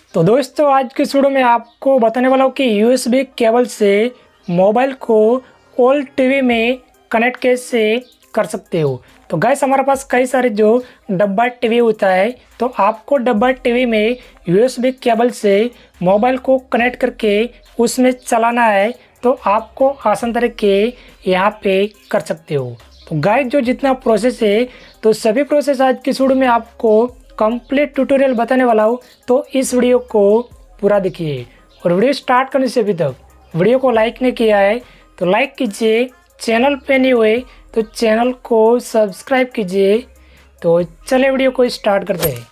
तो दोस्तों आज के वीडियो में आपको बताने वाला हूँ कि यूएसबी केबल से मोबाइल को ओल्ड टीवी में कनेक्ट कैसे कर सकते हो। तो गाइस हमारे पास कई सारे जो डब्बा टीवी होता है, तो आपको डब्बा टीवी में यूएसबी केबल से मोबाइल को कनेक्ट करके उसमें चलाना है, तो आपको आसान तरीके यहाँ पे कर सकते हो। तो गाइस जो जितना प्रोसेस है, तो सभी प्रोसेस आज की वीडियो में आपको कंप्लीट ट्यूटोरियल बताने वाला हूँ। तो इस वीडियो को पूरा देखिए और वीडियो स्टार्ट करने से अभी तक वीडियो को लाइक नहीं किया है तो लाइक कीजिए, चैनल पे नहीं हुए तो चैनल को सब्सक्राइब कीजिए। तो चले वीडियो को स्टार्ट करते हैं।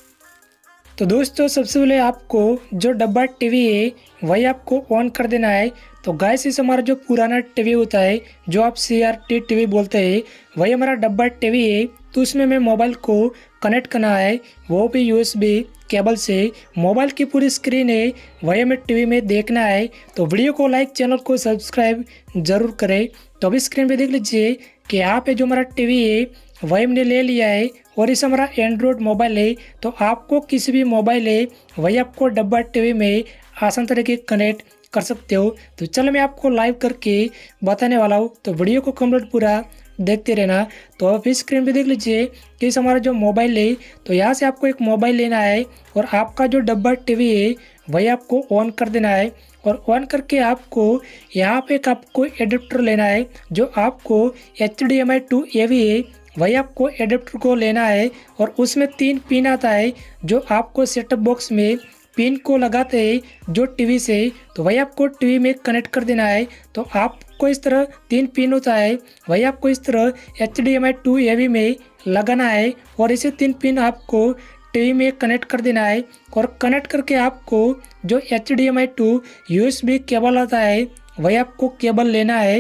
तो दोस्तों सबसे पहले आपको जो डब्बा टीवी है वही आपको ऑन कर देना है। तो गाइस इस हमारा जो पुराना टीवी होता है, जो आप CRT टीवी बोलते हैं, वही हमारा डब्बा टीवी है। तो उसमें मैं मोबाइल को कनेक्ट करना है, वो भी USB केबल से। मोबाइल की पूरी स्क्रीन है वही हमें टीवी में देखना है। तो वीडियो को लाइक, चैनल को सब्सक्राइब जरूर करें। तो अभी स्क्रीन पे देख लीजिए कि यहाँ पे जो हमारा टीवी है वही हमने ले लिया है और इस हमारा एंड्रॉयड मोबाइल है। तो आपको किसी भी मोबाइल है वही आपको डब्बा टीवी में आसान तरीके कनेक्ट कर सकते हो। तो चलो मैं आपको लाइव करके बताने वाला हूँ, तो वीडियो को कंप्लीट पूरा देखते रहना। तो अभी स्क्रीन पे देख लीजिए कि इस हमारा जो मोबाइल है, तो यहाँ से आपको एक मोबाइल लेना है और आपका जो डब्बा टीवी है वही आपको ऑन कर देना है। और ऑन करके आपको यहाँ पे एक आपको एडेप्टर लेना है, जो आपको HDMI to AV है वही आपको एडेप्टर को लेना है। और उसमें 3 पिन आता है जो आपको सेटअप बॉक्स में पिन को लगाते हैं जो टीवी से, तो वही आपको टीवी में कनेक्ट कर देना है। तो आपको इस तरह 3 पिन होता है, वही आपको इस तरह HDMI to AV में लगाना है और इसे 3 पिन आपको टीवी में कनेक्ट कर देना है। और कनेक्ट करके आपको जो HDMI to USB केबल आता है वही आपको केबल लेना है।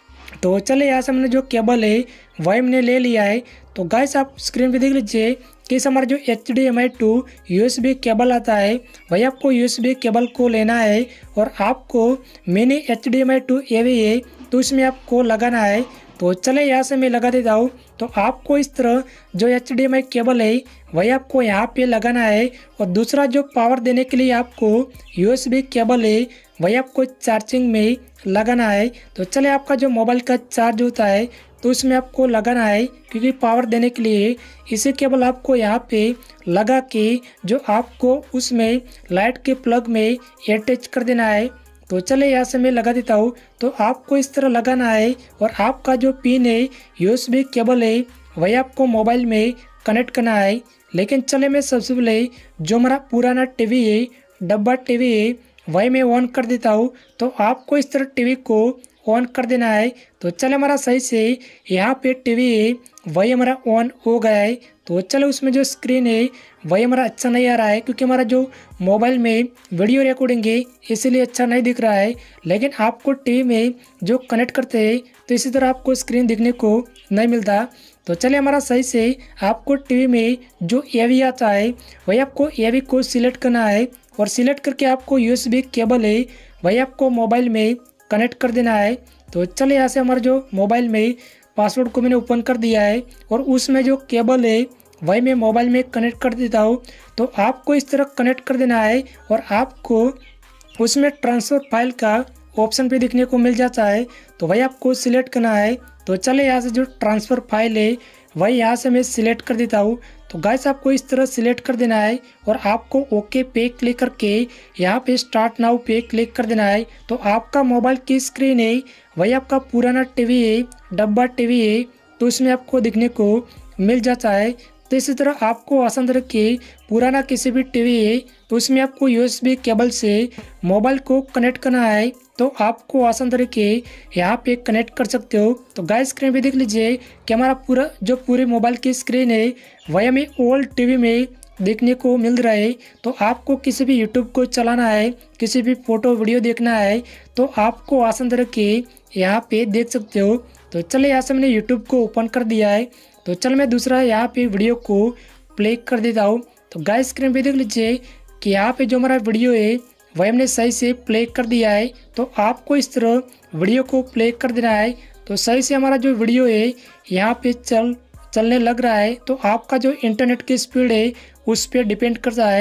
तो चले यहाँ से हमने जो केबल है वही हमने ले लिया है। तो गाइस आप स्क्रीन पे देख लीजिए कि इस हमारा जो HDMI to USB केबल आता है वही आपको USB केबल को लेना है और आपको मिनी HDMI to AV है तो उसमें आपको लगाना है। तो चले यहाँ से मैं लगा देता हूँ। तो आपको इस तरह जो HDMI केबल है वही आपको यहाँ पे लगाना है और दूसरा जो पावर देने के लिए आपको USB केबल है वही आपको चार्जिंग में लगाना है। तो चले आपका जो मोबाइल का चार्ज होता है तो उसमें आपको लगाना है, क्योंकि पावर देने के लिए इसे केबल आपको यहाँ पे लगा के जो आपको उसमें लाइट के प्लग में अटैच कर देना है। तो चले यहाँ से मैं लगा देता हूँ। तो आपको इस तरह लगाना है और आपका जो पिन है USB केबल है वही आपको मोबाइल में कनेक्ट करना है। लेकिन चले मैं सबसे पहले जो हमारा पुराना टीवी है, डब्बा टीवी है, वही मैं ऑन कर देता हूँ। तो आपको इस तरह टीवी को ऑन कर देना है। तो चले हमारा सही से यहाँ पे टीवी है वही हमारा ऑन हो गया है। तो चलो उसमें जो स्क्रीन है वही हमारा अच्छा नहीं आ रहा है, क्योंकि हमारा जो मोबाइल में वीडियो रिकॉर्डिंग है इसीलिए अच्छा नहीं दिख रहा है। लेकिन आपको टीवी में जो कनेक्ट करते हैं तो इसी तरह आपको स्क्रीन दिखने को नहीं मिलता। तो चलिए हमारा सही से आपको टीवी में जो AV आता है वही आपको AV को सिलेक्ट करना है और सिलेक्ट करके आपको USB केबल है वही आपको मोबाइल में कनेक्ट कर देना है। तो चलिए यहाँ से हमारा जो मोबाइल में पासवर्ड को मैंने ओपन कर दिया है और उसमें जो केबल है वही मैं मोबाइल में कनेक्ट कर देता हूँ। तो आपको इस तरह कनेक्ट कर देना है और आपको उसमें ट्रांसफ़र फाइल का ऑप्शन भी दिखने को मिल जाता है, तो वही आपको सिलेक्ट करना है। तो चले यहाँ से जो ट्रांसफ़र फाइल है वही यहाँ से मैं सिलेक्ट कर देता हूँ। तो गाइस आपको इस तरह सिलेक्ट कर देना है और आपको ओके पे क्लिक करके यहाँ पे स्टार्ट नाउ पे क्लिक कर देना है। तो आपका मोबाइल की स्क्रीन है वही आपका पुराना टीवी है, डब्बा टीवी है, तो उसमें आपको दिखने को मिल जाता है। तो इसी तरह आपको आसान तरीके पुराना किसी भी टीवी है तो उसमें आपको USB केबल से मोबाइल को कनेक्ट करना है, तो आपको आसान तरीके यहाँ पे कनेक्ट कर सकते हो। तो गाइस स्क्रीन पे देख लीजिए कि हमारा पूरे मोबाइल की स्क्रीन है वही हमें ओल्ड टीवी में देखने को मिल रहा है। तो आपको किसी भी YouTube को चलाना है, किसी भी फोटो वीडियो देखना है, तो आपको आसान तरीके यहाँ पे देख सकते हो। तो चले यहाँ से मैंने YouTube को ओपन कर दिया है। तो चल मैं दूसरा यहाँ पे वीडियो को प्ले कर देता हूँ। तो गाइस स्क्रीन पे देख लीजिए कि यहाँ पे जो हमारा वीडियो है वही हमने सही से प्ले कर दिया है। तो आपको इस तरह वीडियो को प्ले कर देना है। तो सही से हमारा जो वीडियो है यहाँ पे चलने लग रहा है। तो आपका जो इंटरनेट की स्पीड है उस पर डिपेंड करता है।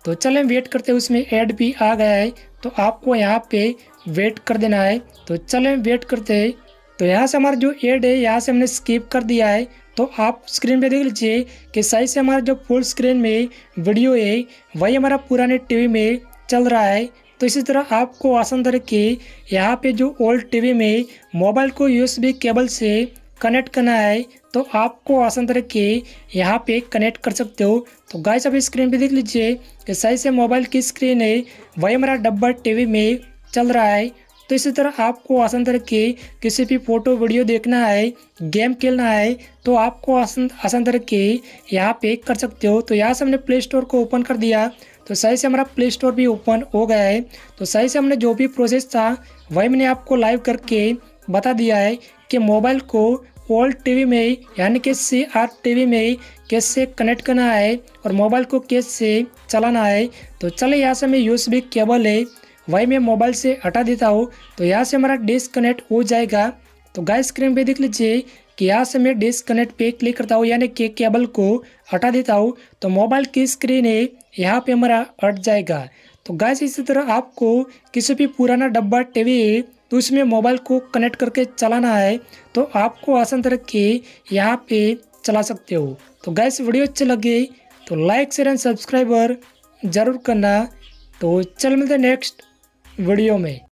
तो चलें वेट करते हैं, उसमें ऐड भी आ गया है तो आपको यहाँ पे वेट कर देना है। तो चलें वेट करते हैं। तो यहाँ से हमारा जो ऐड है यहाँ से हमने स्किप कर दिया है। तो आप स्क्रीन पे देख लीजिए कि सही से हमारा जो फुल स्क्रीन में वीडियो है वही हमारा पुराने टीवी में चल रहा है। तो इसी तरह आपको आसान तरीके यहाँ पे जो ओल्ड टीवी में मोबाइल को यूएसबी केबल से कनेक्ट करना है तो आपको आसान तरीके यहाँ पे कनेक्ट कर सकते हो। तो गाइस अभी स्क्रीन पे देख लीजिए कि सही से मोबाइल की स्क्रीन है वही हमारा डब्बा टीवी में चल रहा है। तो इसी तरह आपको आसान तरीके किसी भी फोटो वीडियो देखना है, गेम खेलना है तो आपको आसान तरीके यहाँ पे कर सकते हो। तो यहाँ से हमने प्ले स्टोर को ओपन कर दिया तो सही से हमारा प्ले स्टोर भी ओपन हो गया है। तो सही से हमने जो भी प्रोसेस था वही मैंने आपको लाइव करके बता दिया है कि मोबाइल को ओल्ड टीवी में यानी कि CRT में कैसे कनेक्ट करना है और मोबाइल को कैसे चलाना है। तो चले यहाँ से मैं USB केबल है वही मैं मोबाइल से हटा देता हूँ। तो यहाँ से हमारा डिस्कनेक्ट हो जाएगा। तो गाइस स्क्रीन पे देख लीजिए कि यहाँ से मैं डिस्कनेक्ट पे क्लिक करता हूँ यानी कि केबल को हटा देता हूँ तो मोबाइल की स्क्रीन है यहाँ पे हमारा हट जाएगा। तो गाइस इसी तरह आपको किसी भी पुराना डब्बा टीवी है तो उसमें मोबाइल को कनेक्ट करके चलाना है तो आपको आसान तरीके यहाँ पे चला सकते हो। तो गाइस वीडियो अच्छी लगे तो लाइक शेयर एंड सब्सक्राइबर ज़रूर करना। तो चल मिलते हैं नेक्स्ट वीडियो में।